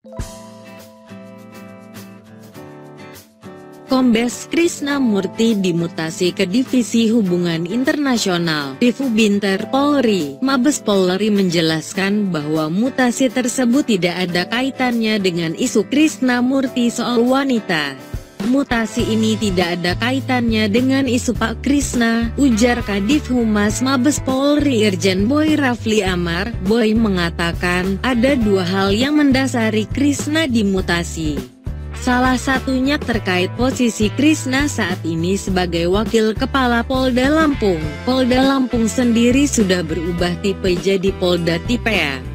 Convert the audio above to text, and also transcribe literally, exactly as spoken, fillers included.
Kombes Krisna Murty dimutasi ke Divisi Hubungan Internasional, Divubinter Polri. Mabes Polri menjelaskan bahwa mutasi tersebut tidak ada kaitannya dengan isu Krisna Murty soal wanita. Mutasi ini tidak ada kaitannya dengan isu Pak Krisna, ujar Kadif Humas Mabes Polri Irjen Boy Rafli Amar. Boy mengatakan, ada dua hal yang mendasari Krisna dimutasi. Salah satunya terkait posisi Krisna saat ini sebagai Wakil Kepala Polda Lampung. Polda Lampung sendiri sudah berubah tipe jadi Polda Tipe A.